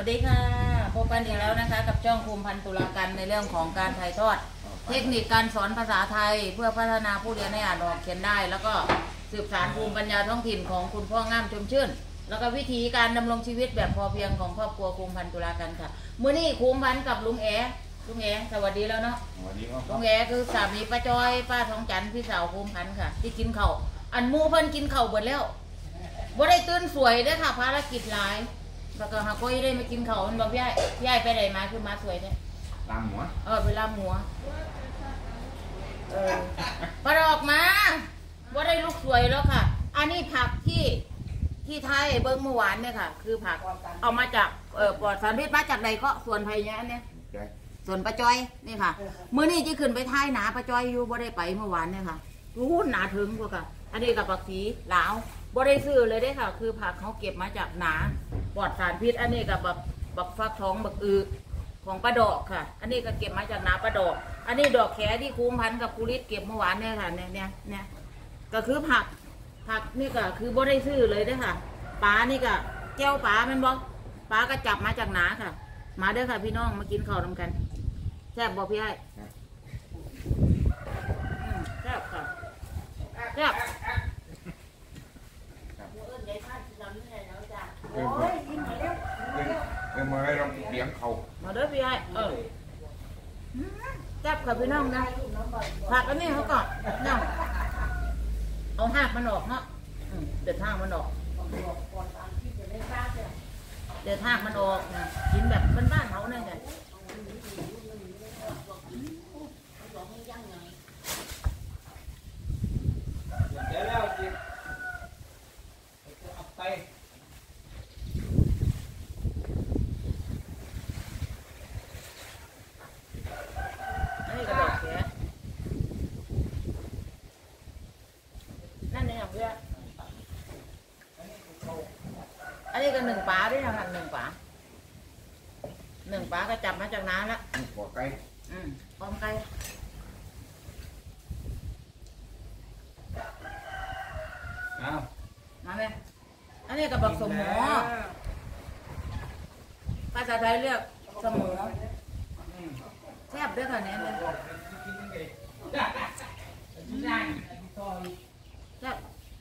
วัสดีค่ะพบกันอีกแล้วนะคะกับช่องภูมิพันธ์ตุลาการในเรื่องของการถ่ายทอดเทคนิคการสอนภาษาไทยเพื่อพัฒนาผู้เรียนให้อ่านออกเขียนได้ แล้วก็สืบสานภูมิปัญญาท้องถิ่นของคุณพ่องามชมชื่นแล้วก็วิธีการดำรงชีวิตแบบพอเพียงของครอบครัวภูมิพันธ์ตุลาการค่ะมื้อนี้ภูมิพันธ์กับลุงแอสวัสดีแล้วเนาะสวัสดีครับลุงแอคือสามีป้าจอยป้าทองจันทร์พี่สาวภูมิพันธ์ค่ะที่กินข้าวอันมูเพิ่นกินข้าวหมดแล้วบ่ได้ตื่นสวยเด้อค่ะภารกิจหลายแล้วก็หาก้อยได้มากินเขามันบอกพี่ไอ้ไปไหนมาคือมาสวยเนี่ยลามหัวไปลามหัวพอออกมาว่าได้ลูกสวยแล้วค่ะอันนี้ผักที่ไทยเบิ้งเมื่อวานเนี่ยค่ะคือผักเอามาจากปลอดสารพิษมาจากใดก็ส่วนไผ่เนี้ยเนี่ยส่วนปลาจอยนี่ค่ะเมื่อนี้จะขึ้นไปท้ายหนาปลาจอยอยู่บ่ได้ไปเมื่อวานเนี่ยค่ะรู้หนาถึงกว่าค่ะอันนี้กับผักสีหลาวบ่ได้ซื้อเลยได้ค่ะคือผักเขาเก็บมาจากหนาปลอดสารพิษอันนี้กับบักฟักทองบักของปลาดอกค่ะอันนี้ก็เก็บมาจากนาปลาดอกอันนี้ดอกแขที่ภูมิพันธ์กับภูริศเก็บเมื่อวานเนี่ยค่ะเนี่ยก็คือผักนี่ก็คือบ่ได้ซื้อเลยได้ค่ะปลานี่ก็แก้วปลามันบอกปลาก็จับมาจากนาค่ะมาเด้อค่ะพี่น้องมากินข้าวนำกันแซ่บบอกพี่ไอ้แซ่บค่ะแซ่บมาให้เราเลี้ยงเขามาเด้อพี่ไอ้แซ่บค่ะพี่น้องนะผักอันนี้เขาก็เนาะเอาหากมันออกเนาะเด็ดหากมันออกเด็ดหากมันออกนะกินแบบบ้านๆเขาเนี่ยไงเดี๋ยวแล้วจิเอาไปอันนี้ก็ดอกแขนั่นเนี่ยเพื่ออันนี้ก็หนึ่งปลาด้วยนะคะหนึ่งปลาก็จับมาจากน้ำแล้วหัวไก่พร้อมไก่มาไหมอันนี้กับบักสมหมอภาษาไทยเรียกสมอแซ่บด้วยค่ะเนี่ยแซ่บ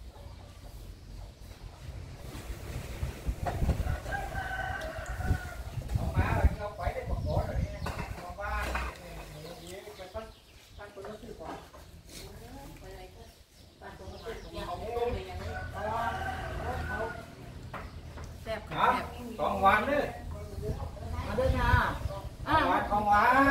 ของหวานด้วยมาด้วยค่ะของหวาน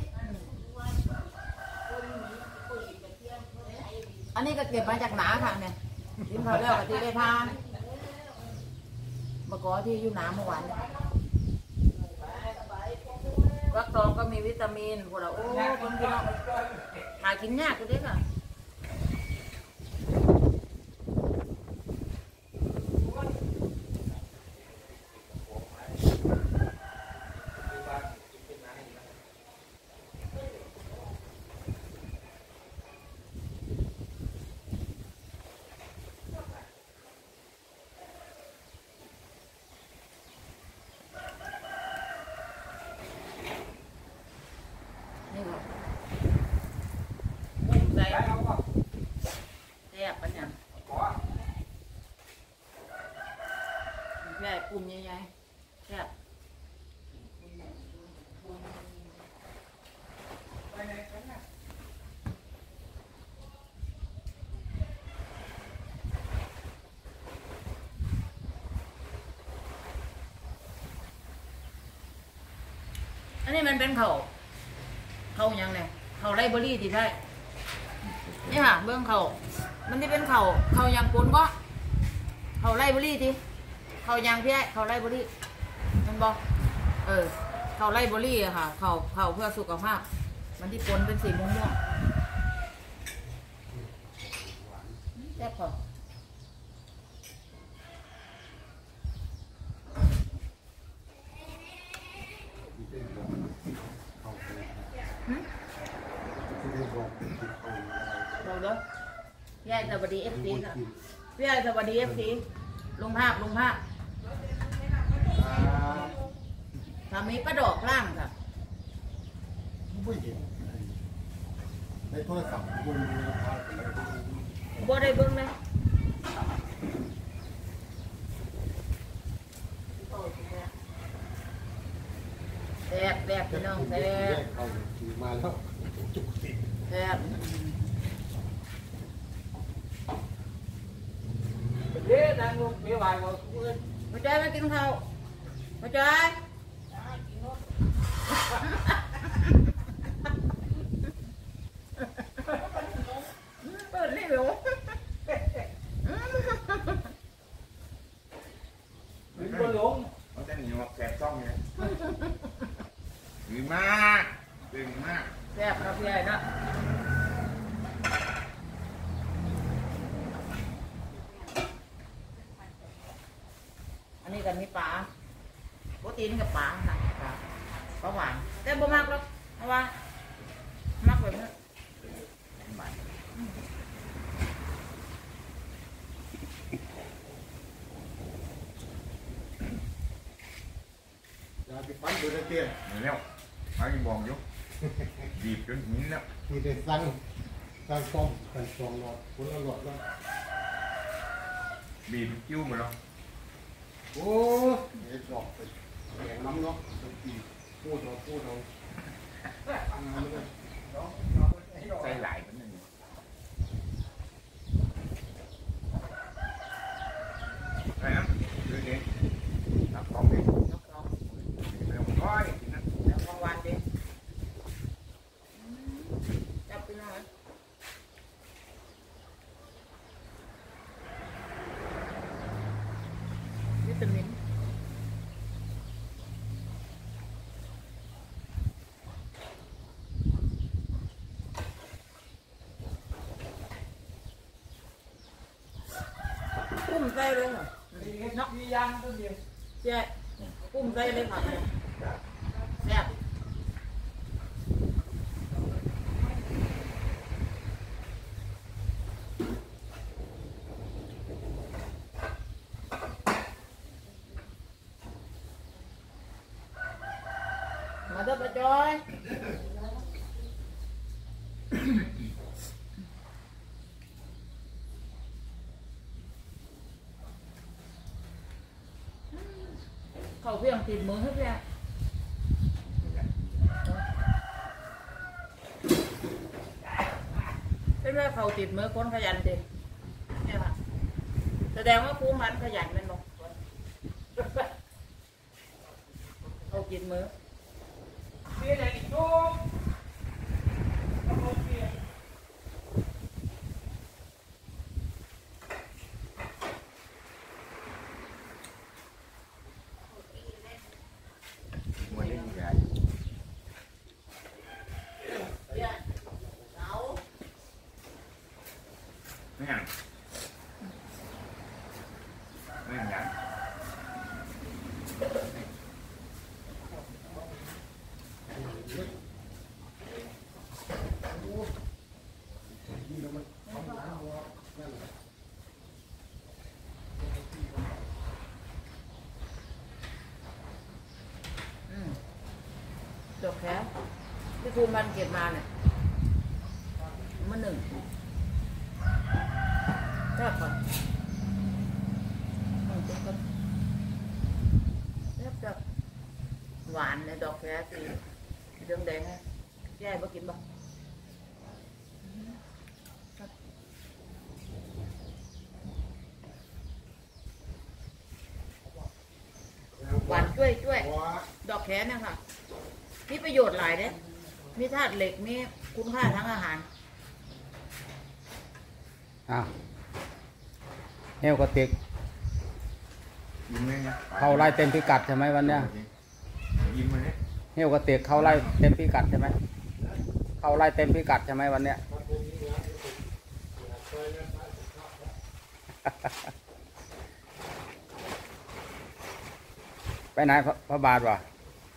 อันนี้ก็เก็บมาจากหนาค่ะเนี่ยกินข้าวเรียวกับที่ได้ทานมะกอกที่อยู่หนาเมื่อวานฟักทองก็มีวิตามินพวกเราคนพี่น้องหากินยากก็ได้ค่ะใหญ่ปุ่มใหญ่ๆแซ่บอันนี้มันเป็นเขายังไงเขาไรเบอรี่ที่ใช่นี่ค่ะเบื้องเขามันที่เป็นเขายังปนก็เขาไรเบอรี่ที่เขายางพี่ไอ้เขาไล่บอรี่มันบอกเขาไล่บอรี่อะค่ะเขาเพื่อสุขภาพมันที่ปนเป็นสีม่วงแซ่บพอเราเด้อพี่ไอ้สวัสดีFCค่ะพี่ไอ้สวัสดีFCลงภาพค่ะมีปลาดอกล่างค่ะไม่เห็นในโทรศัพท์ดูในภาพอะไรบ่ได้เบิ่งเลยแซ่บแบบพี่น้องแซ่บเขาขี่มาแล้วจุกติดแซ่บเด้นางลูกเมียวายหมดเงินมาใจมากินข้าวมาใจเปิดนี่เหรอมันก็หลงมันจะหนีมาแสบซ่องเลยดีมากเก่งมากแซ่บครับพี่ใหญ่เนาะอันนี้กันมีปลาโปรตีนกับปลาค่ะปลาหวานแต่บ่มากหรอกเพราะว่ามากแบบนี้ยาไปปั้นดูได้เตี้ยเดี๋ยวแล้วไปบองอยู่บีบจนหินแล้วมีแต่สั่งต้มกันสองหลอดคนละหลอดแล้วบีบจิ้วมาแล้วโอ้เห็ดดอกไปแข่งน้ำเนาะตีพูดเอาใส่หลายมันนึงไอ้น้ำดูดิตักของดิยกสองไม่ต้องก้อยกินนะแล้วกลางวันดิจับไปหน่อยวิตามินกุ้มใส่เลยเหรอเนาะมียางตัวเดียวใช่กุ้มใส่เลยค่ะแซ่บมาเด้อป้าจอยเข้าเพียงติดมือให้เพียงเป็นว่าเขาติดมือคนขยันดิเนี่ยค่ะแสดงว่าครูมันขยันแมันบอกเขากินมือเสียอะไรอีกทุก มันได้ยังไงเนี่ยเอาไม่ยังไม่ยังนี่แล้วมันทำน้ำวัวนั่นแหละจบแค่ที่ครูมันเก็บมาเนี่ยมันหนึ่งแซ่บก่อนจบกันแซ่บหวานในดอกแค่สีเรื่องแดงฮะแย่บ่กินบ่หวานช่วยวัวดอกแขเนี่ยค่ะมีประโยชน์หลายเด้มีธาตุเหล็กมีคุณค่าทางอาหารอ้าวเฮวกระติกยิ้มเลยนะเข้าไล่เต็มพิกัดใช่ไหมวันเนี้ยยิ้มเลยเฮวกระติกเข้าไล่เต็มพิกัดใช่ไหมเข้าไล่เต็มพิกัดใช่ไหมวันเนี้ย ไปไหนพระบาทวะ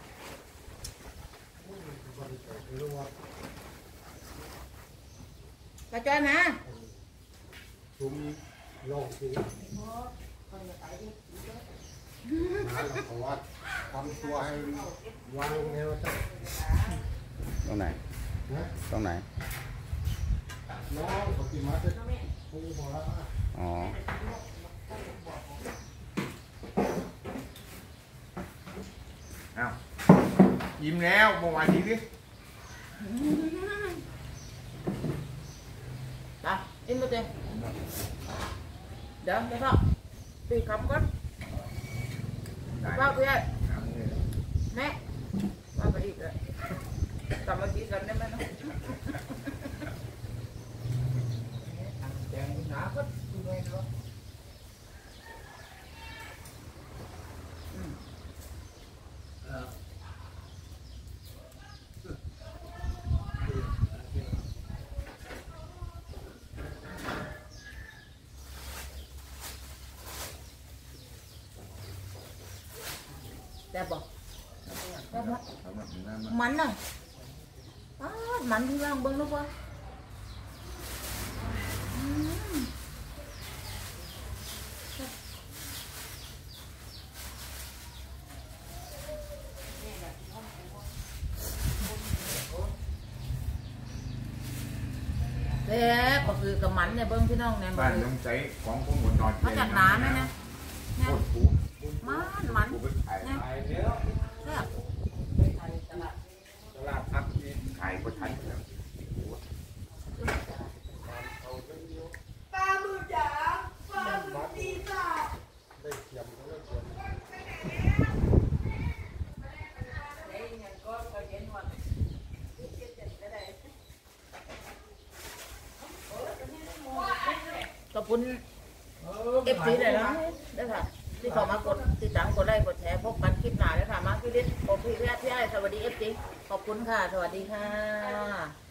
กระจายมาชุมลองสิมาแล้วเขาวัดทำตัวให้วางแนวตั้งตรงไหนนะตรงไหนน้องปฏิมาจะปูหัวอ๋ออ้าวยิ้มแล้วเมื่อวานนี้ดิจ้ะอินมาเต็มเดี๋ยวพ่อตีคำก่อนพ่อพี่ไอ้แม่มาไปอีกเลยกลับมากินกันได้ไหมน้องแดงหนาก็ดูเลยเนาะแต่บอกมันน่ะมันที่ล่างเบิ้งลูกวะเด็กก็คือกับมันเนี่ยเบิ้งพี่น้องเนี่ยบ้านต้องใช้ของพวกหมดนอนมาจากหนาไหมเนี่ยโคตรปูมันปูไปขายเนี่ยแซ่บตลาดพักนี่ขายก็ทันแล้วปลาหมึกจ๋าปลาหมึกดีจ้ะได้เทียมก็ได้เทียมขอบคุณเอฟซีเลยนะได้ค่ะที่เขามากดติดตามกดไลค์กดแชร์พบกันคลิปหน้าเลยค่ะมาร์คพี่ฤทธิ์โอพี่ไอ้สวัสดีเอฟซีขอบคุณค่ะ สวัสดีค่ะ